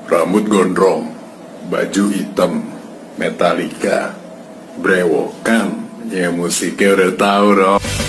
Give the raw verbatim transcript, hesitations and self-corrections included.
Rambut gondrong, baju hitam, Metallica, brewokan, ya musiknya udah tahu dong.